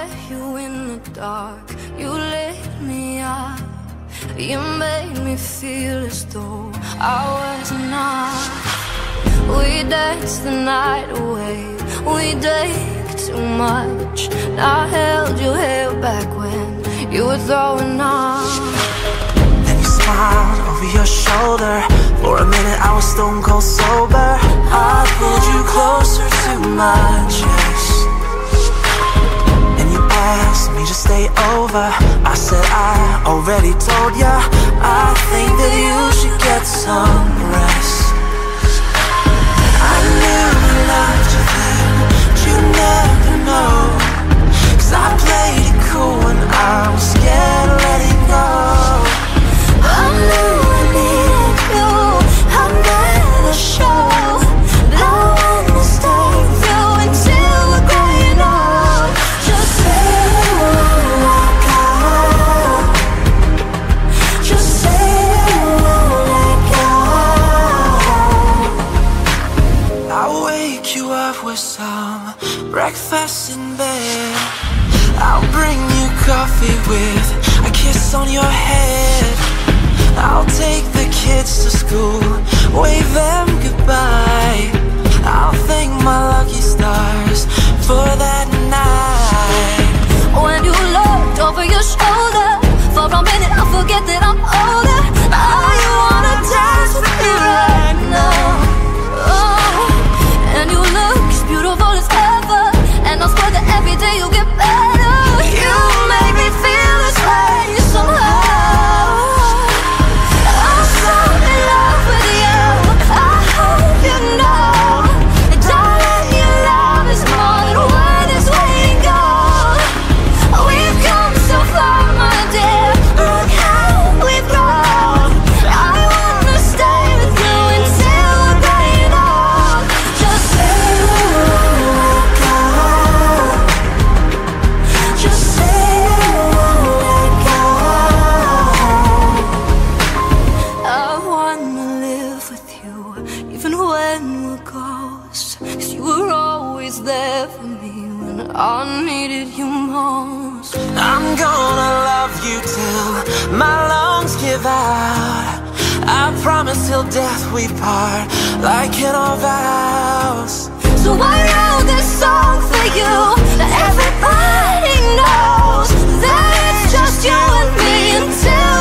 met you in the dark, you lit me up. You made me feel as though I was not. We danced the night away, we drank too much. And I held your hair back when you were throwing up. Then you smiled over your shoulder. For a minute I was stone cold sober. I pulled you closer to my chest, and you asked me to stay over. I said I already told ya, I think that you should get some rest. I knew I loved you then, but you never know. Cause I played it cool when I was scared to let it go. I knew I needed you, I never show. But I wanna stay with you until we're growing up. Just say you won't let go. Just say you won't let go. I'll wake you up with some breakfast in bed. I'll bring you coffee with a kiss on your head. I'll take the kids to school, wave them goodbye. I'll thank my lucky stars for that night. When you looked over your shoulder, for a minute I forget that I'm older. Oh, you wanna dance with me right now. Oh, and you look as beautiful as ever, and I swear that every day you get better. You make me feel this way somehow. I'm so in love with you, I hope you know. And darling, your love is more than worth its weight in gold. We've come so far, my dear, look how we've grown. I wanna stay with you until we're growing old. Just say you won't let go. Just say you won't let go. I wanna live with you, even when we're ghosts. 'Cause you were always there for me when I needed you most. I'm gonna love you till my lungs give out. I promise till death we part, like in our vows. So I wrote this song for you, that everybody knows that it's just you and me until